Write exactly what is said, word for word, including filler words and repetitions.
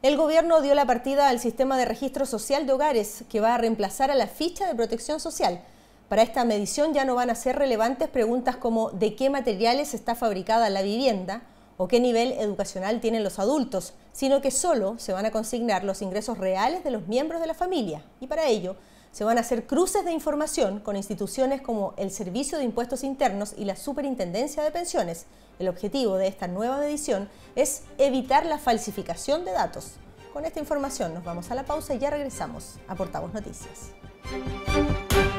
El gobierno dio la partida al sistema de registro social de hogares, que va a reemplazar a la ficha de protección social. Para esta medición ya no van a ser relevantes preguntas como de qué materiales está fabricada la vivienda o qué nivel educacional tienen los adultos, sino que solo se van a consignar los ingresos reales de los miembros de la familia. Y para ello se van a hacer cruces de información con instituciones como el Servicio de Impuestos Internos y la Superintendencia de Pensiones. El objetivo de esta nueva medición es evitar la falsificación de datos. Con esta información nos vamos a la pausa y ya regresamos a Portavoz Noticias.